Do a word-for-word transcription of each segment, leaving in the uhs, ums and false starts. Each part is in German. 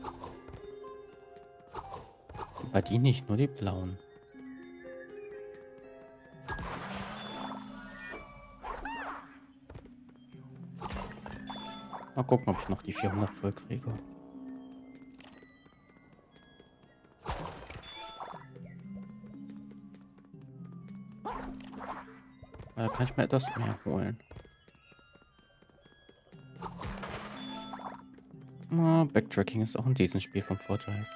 Bei die nicht, nur die blauen. Mal gucken, ob ich noch die vierhundert voll kriege. Da kann ich mir etwas mehr holen. Oh, Backtracking ist auch in diesem Spiel vom Vorteil.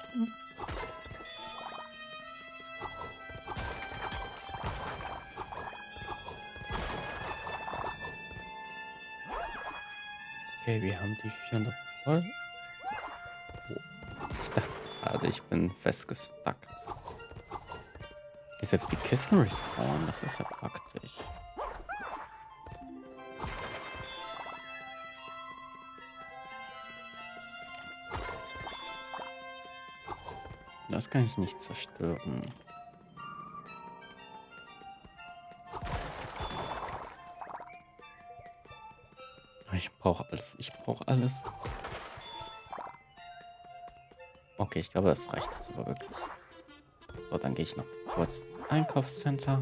Okay, wir haben die vierhundert voll. Oh, ich dachte gerade, ich bin festgestackt. Hier selbst die Kisten respawnen, das ist ja praktisch. Das kann ich nicht zerstören. Ich brauche alles. Ich brauche alles. Okay, ich glaube, das reicht jetzt aber wirklich. So, dann gehe ich noch kurz ins Einkaufscenter.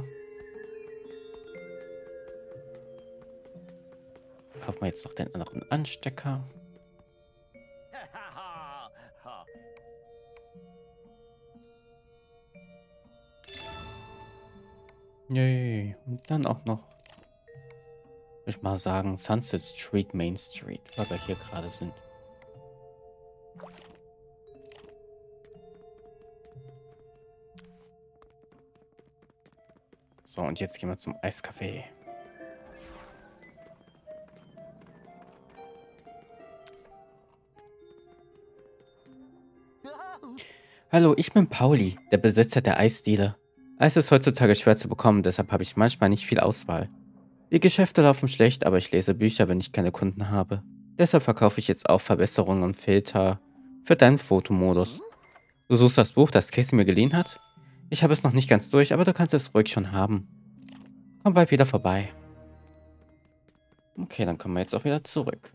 Kaufen wir jetzt noch den anderen Anstecker. Yay. Und dann auch noch, würde ich mal sagen, Sunset Street, Main Street, weil wir hier gerade sind. So, und jetzt gehen wir zum Eiscafé. Hallo, ich bin Pauli, der Besitzer der Eisdiele. Eis ist heutzutage schwer zu bekommen, deshalb habe ich manchmal nicht viel Auswahl. Die Geschäfte laufen schlecht, aber ich lese Bücher, wenn ich keine Kunden habe. Deshalb verkaufe ich jetzt auch Verbesserungen und Filter für deinen Fotomodus. Du suchst das Buch, das Casey mir geliehen hat? Ich habe es noch nicht ganz durch, aber du kannst es ruhig schon haben. Komm bald wieder vorbei. Okay, dann kommen wir jetzt auch wieder zurück.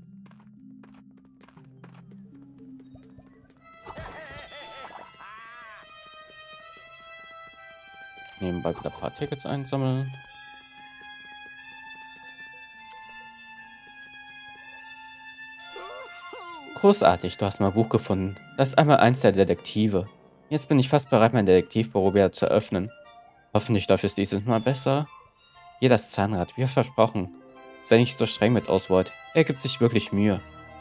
Nebenbei wieder ein paar Tickets einsammeln. Großartig, du hast mein Buch gefunden. Das ist einmal eins der Detektive. Jetzt bin ich fast bereit, mein Detektivbüro wieder zu öffnen. Hoffentlich läuft es dieses Mal besser. Hier das Zahnrad, wie versprochen. Sei nicht so streng mit Oswald. Er gibt sich wirklich Mühe.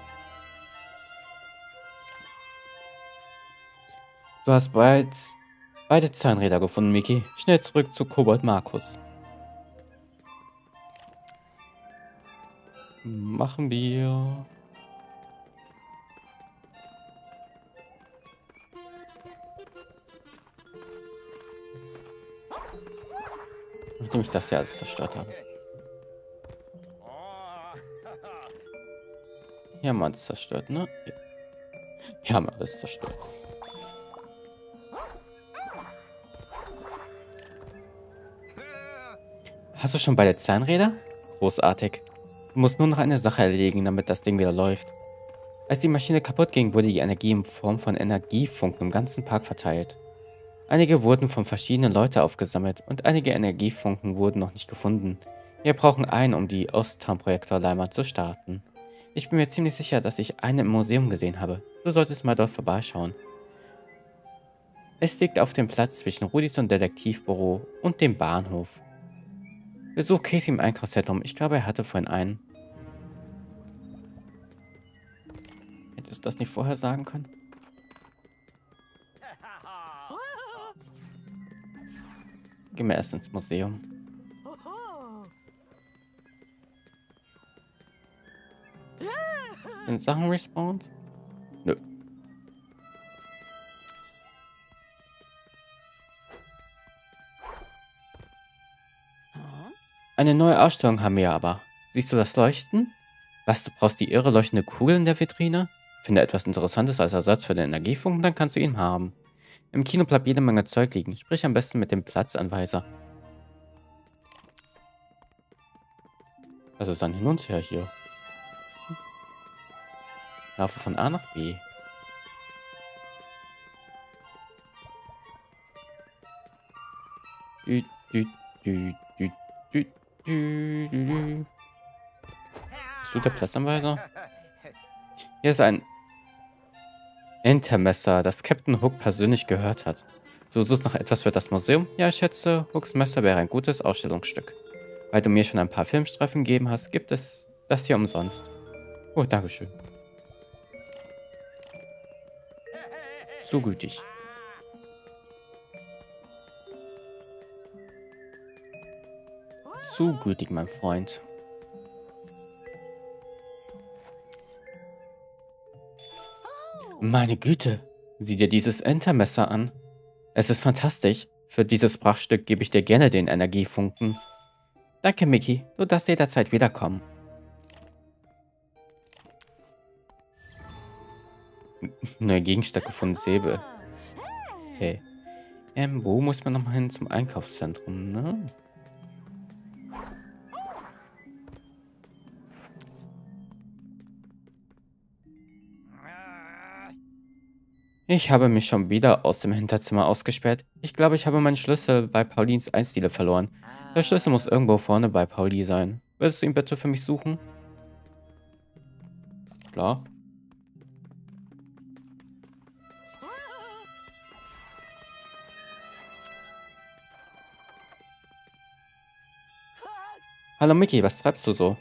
Du hast bereits beide Zahnräder gefunden, Miki. Schnell zurück zu Kobold Markus. Machen wir. Nachdem ich das ja alles zerstört habe. Hier haben wir es zerstört, ne? Hier haben wir alles zerstört. Hast du schon beide Zahnräder? Großartig. Du musst nur noch eine Sache erledigen, damit das Ding wieder läuft. Als die Maschine kaputt ging, wurde die Energie in Form von Energiefunken im ganzen Park verteilt. Einige wurden von verschiedenen Leuten aufgesammelt und einige Energiefunken wurden noch nicht gefunden. Wir brauchen einen, um die Ostam-Projektorleinwand zu starten. Ich bin mir ziemlich sicher, dass ich einen im Museum gesehen habe. Du solltest mal dort vorbeischauen. Es liegt auf dem Platz zwischen Rudis und Detektivbüro und dem Bahnhof. Besuch Casey im Einkaufszentrum. Ich glaube, er hatte vorhin einen. Hättest du das nicht vorher sagen können? Gehen wir erst ins Museum. Sind Sachen respawned? Nö. Eine neue Ausstellung haben wir aber. Siehst du das Leuchten? Was, du brauchst die irre leuchtende Kugel in der Vitrine? Finde etwas Interessantes als Ersatz für den Energiefunken, dann kannst du ihn haben. Im Kino bleibt jede Menge Zeug liegen. Sprich am besten mit dem Platzanweiser. Was ist dann hin und her hier? Laufe von A nach B. Dü, dü, dü, dü, dü, dü, dü, dü. Bist du der Platzanweiser? Hier ist ein Entermesser, das Captain Hook persönlich gehört hat. Du suchst noch etwas für das Museum? Ja, ich schätze, Hooks Messer wäre ein gutes Ausstellungsstück. Weil du mir schon ein paar Filmstreifen gegeben hast, gibt es das hier umsonst. Oh, dankeschön. So gütig. So gütig, mein Freund. Meine Güte, sieh dir dieses Entermesser an. Es ist fantastisch. Für dieses Prachtstück gebe ich dir gerne den Energiefunken. Danke, Mickey. Du darfst jederzeit wiederkommen. Neuer Gegenstand gefunden, Säbel. Okay. Ähm, wo muss man nochmal hin zum Einkaufszentrum, ne? Ich habe mich schon wieder aus dem Hinterzimmer ausgesperrt. Ich glaube, ich habe meinen Schlüssel bei Paulins Eisdiele verloren. Der Schlüssel muss irgendwo vorne bei Pauli sein. Würdest du ihn bitte für mich suchen? Klar. Hallo Mickey, was treibst du so?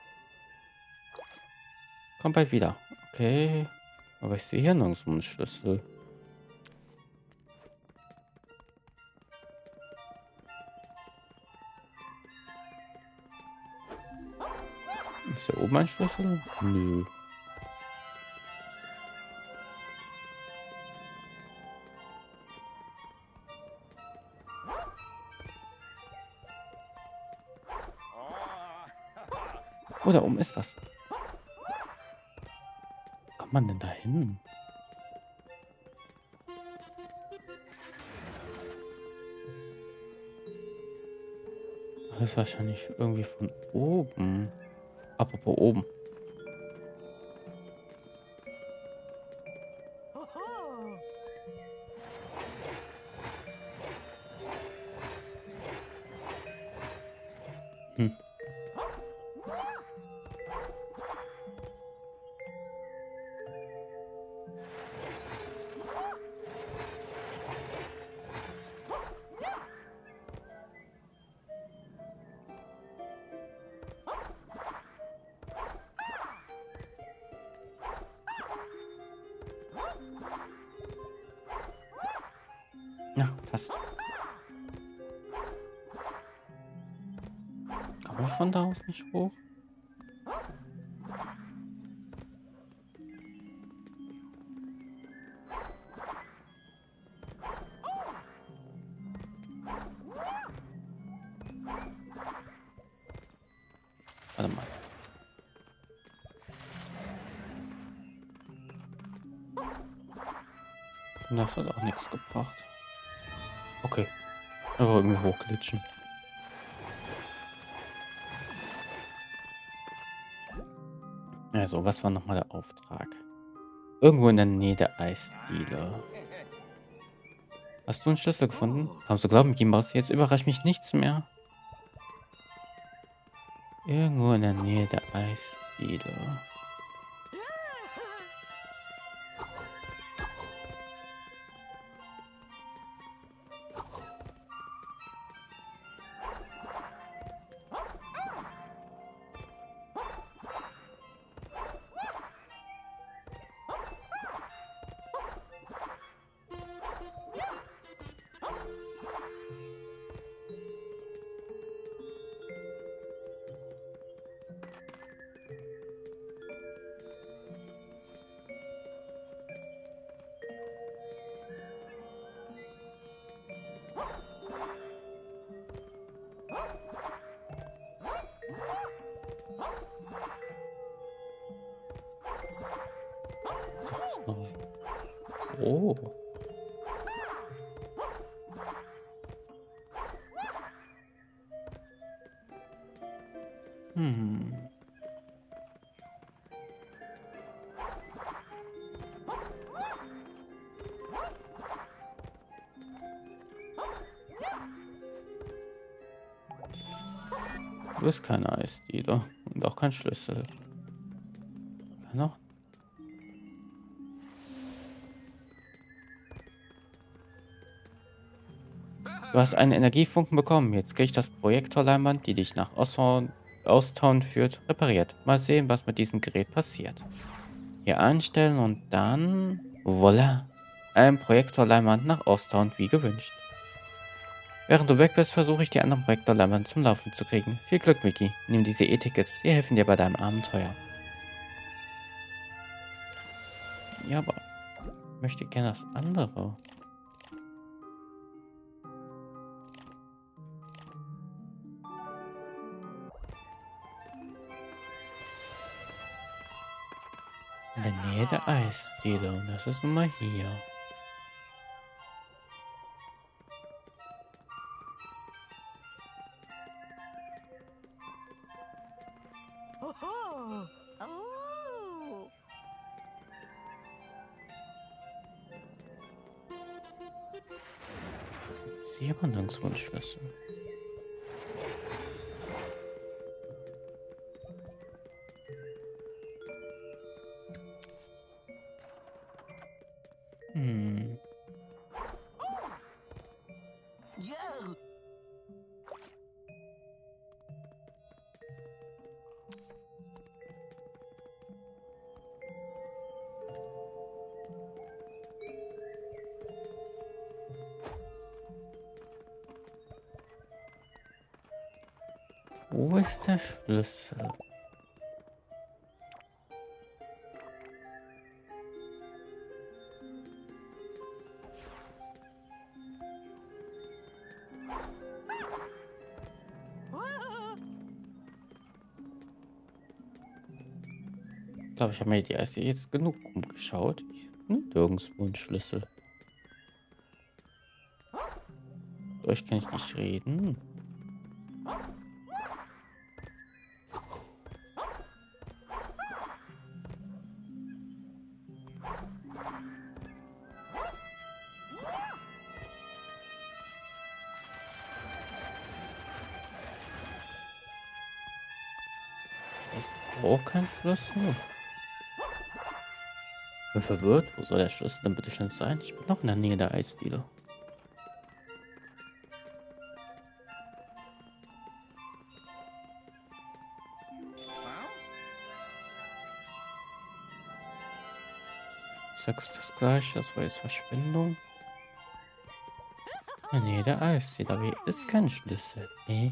Komm bald wieder. Okay. Aber ich sehe hier nirgendwo einen Schlüssel. Ist hier oben ein Schlüssel? Nö. Oh, da oben ist was. Wie kommt man denn da hin? Das ist wahrscheinlich irgendwie von oben. Apropos oben. Hm. Ja, fast. Komme ich von da aus nicht hoch? Warte mal. Das hat auch nichts gebracht. Okay. Einfach irgendwie hochglitschen. Also, was war nochmal der Auftrag? Irgendwo in der Nähe der Eisdiele. Hast du einen Schlüssel gefunden? Kannst du glauben, Gimbals, jetzt überrascht mich nichts mehr. Irgendwo in der Nähe der Eisdiele. So, ist noch was. Oh. Hm. Du bist kein Eisdealer und auch kein Schlüssel. Kann noch? Du hast einen Energiefunken bekommen. Jetzt krieg ich das Projektorleinwand, die dich nach Osthorn, Osttown führt, repariert. Mal sehen, was mit diesem Gerät passiert. Hier einstellen und dann... Voila! Ein Projektorleinwand nach Osttown, wie gewünscht. Während du weg bist, versuche ich die anderen Projektorleinwand zum Laufen zu kriegen. Viel Glück, Mickey. Nimm diese E-Tickets. Sie helfen dir bei deinem Abenteuer. Ja, aber ich möchte gerne das andere. In der Nähe der Eisdiele. Und das ist nun mal hier. Ich sehe aber nirgendwo einen Schlüssel. Hm. Wo ist der Schlüssel? Ich glaube, ich habe mir die erste jetzt genug umgeschaut. Ich finde nirgendwo einen Schlüssel. Durch kann ich nicht reden. Ist auch kein Schlüssel. Ich bin verwirrt. Wo soll der Schlüssel denn bitte schön sein? Ich bin noch in der Nähe der Eisdiele. Sechs das gleiche, das war jetzt Verschwendung. In der Nähe der Eisdiele, aber hier ist kein Schlüssel. Nee.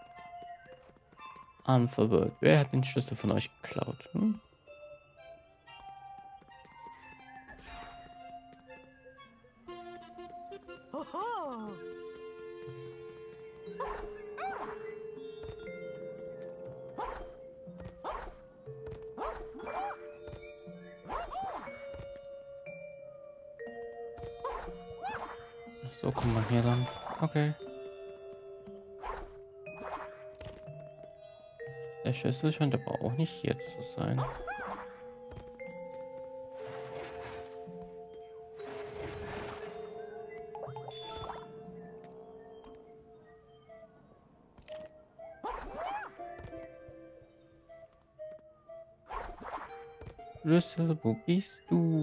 Arm verwirrt. Wer hat den Schlüssel von euch geklaut? Hm? So, kommen wir hier lang. Okay. Der Schlüssel scheint aber auch nicht hier zu sein. Schlüssel, wo bist du?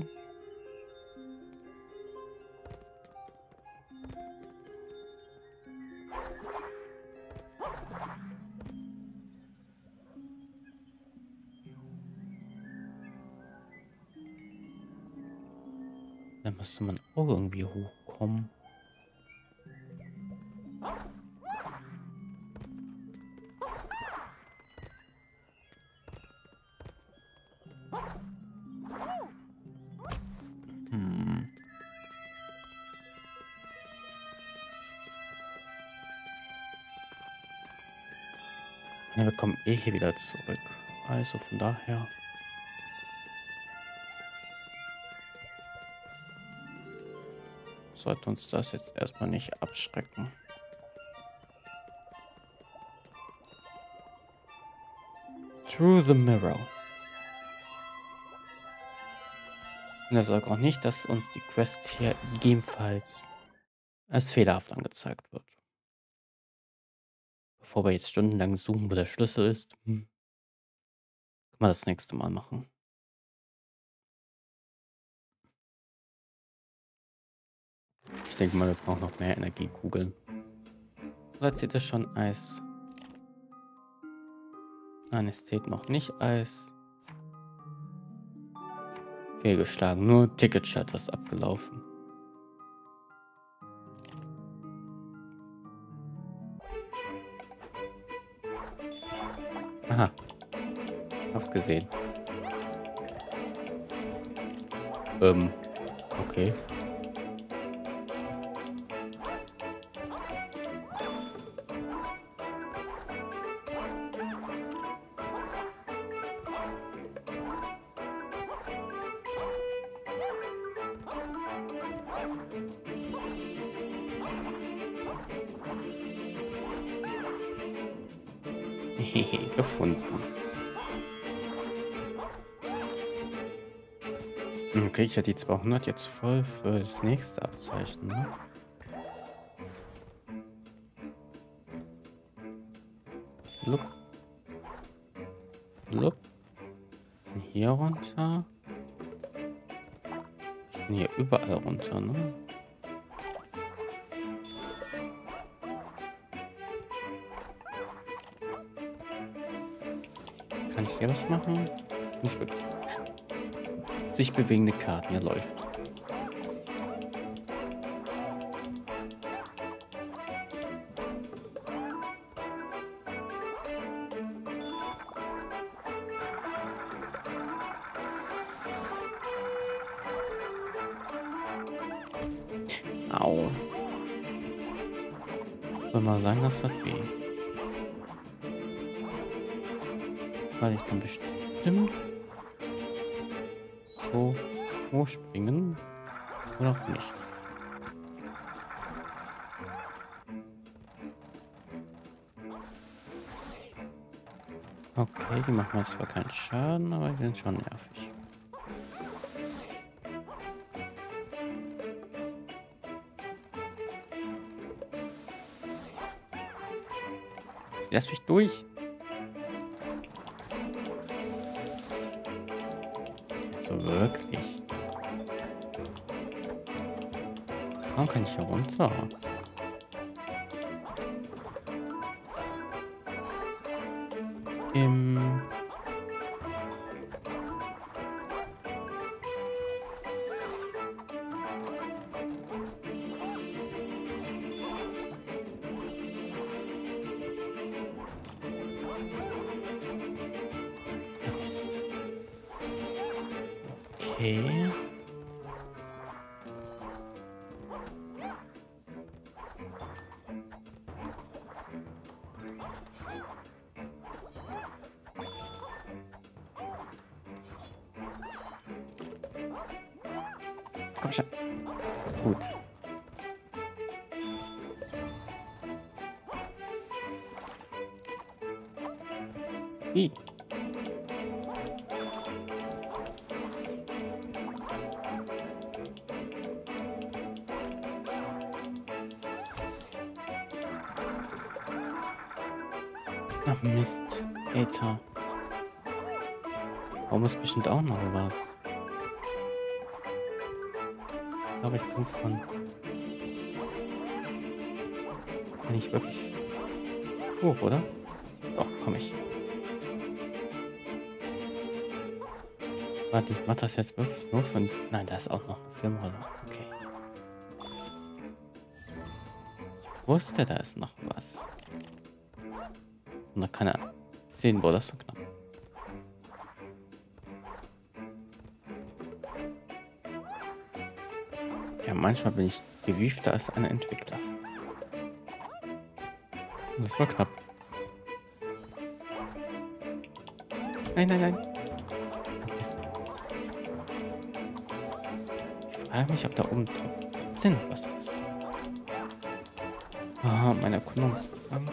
Da müsste man auch irgendwie hochkommen. Hm. Ja, wir kommen eh hier wieder zurück. Also von daher. Sollte uns das jetzt erstmal nicht abschrecken. Through the Mirror. Und er sagt auch nicht, dass uns die Quest hier ebenfalls als fehlerhaft angezeigt wird. Bevor wir jetzt stundenlang suchen, wo der Schlüssel ist, hm, können wir das nächste Mal machen. Ich denke mal, wir brauchen noch mehr Energiekugeln. Oder zählt das schon Eis? Nein, es zählt noch nicht Eis. Fehlgeschlagen, nur Ticket-Shutter ist abgelaufen. Aha, hab's gesehen. Ähm, okay. Gefunden. Okay, ich hatte die zweihundert jetzt voll für das nächste Abzeichen, ne? Flupp. Flupp. Und hier runter. Ich bin hier überall runter, ne? Kann ich hier was machen? Nicht wirklich. Sich bewegende Karten, ja läuft. Au. Ich soll mal sagen, das hat weh. Weil ich kann bestimmt so hochspringen. Oder auch nicht. Okay, die machen jetzt zwar keinen Schaden, aber die sind schon nervig. Lass mich durch. So wirklich. Warum kann ich hier runter? Im Mist. Okay. Komm schon. Gut. Wie? Ach Mist. Alter. Warum ist bestimmt auch noch was? Ich glaube, ich komme von... Bin ich wirklich hoch, oder? Doch, komme ich. Warte, ich mache das jetzt wirklich nur von... Nein, da ist auch noch ein Filmroller. Okay. Ich wusste, da ist noch was. Und da kann er sehen, wo das so knapp. Ja, manchmal bin ich gewiefter als ein Entwickler. Das war knapp. Nein, nein, nein. Mist. Ich frage mich, ob da oben trotzdem noch was ist. Ah, mein Erkundungsdrang.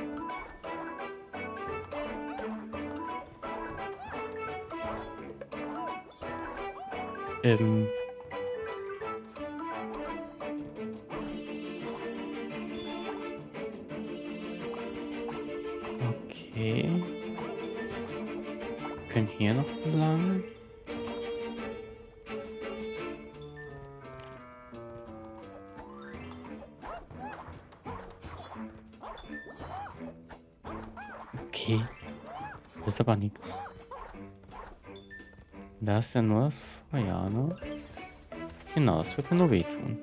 Ähm. Okay. Wir können hier noch lang. Okay. Das ist aber nichts. Da ist ja nur das Feuer, ne? Genau, das wird mir nur wehtun.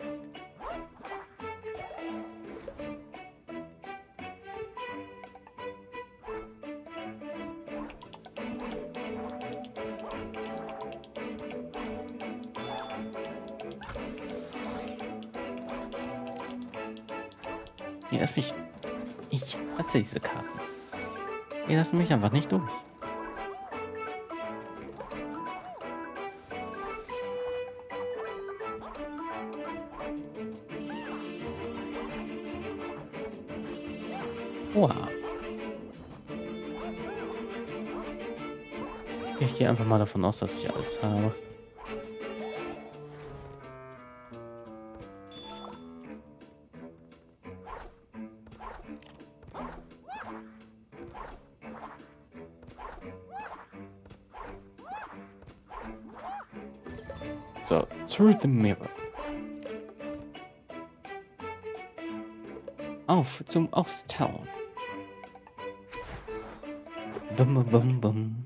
Nee, lass mich. Ich hasse diese Karten. Die lassen mich einfach nicht durch. Wow. Okay, ich gehe einfach mal davon aus, dass ich alles habe. So, through the mirror. Auf zum Osttown. Bum, bum, bum, bum.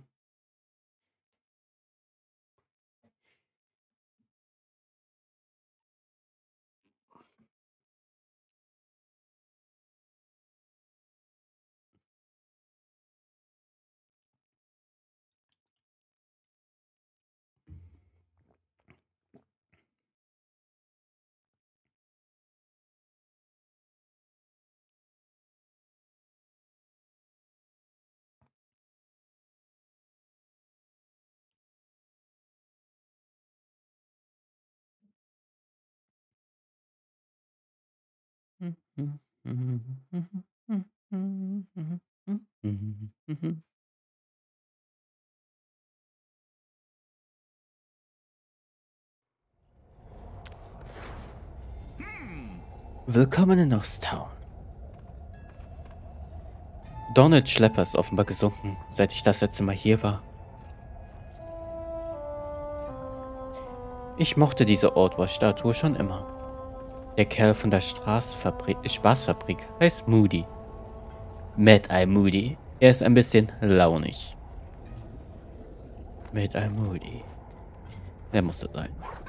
Willkommen in Osttown. Donald Schlepper ist offenbar gesunken, seit ich das letzte Mal hier war. Ich mochte diese Oldwatch-Statue schon immer. Der Kerl von der Straßfabrik, Spaßfabrik heißt Moody. Mad Eye Moody. Er ist ein bisschen launig. Mad Eye Moody. Der musste sein.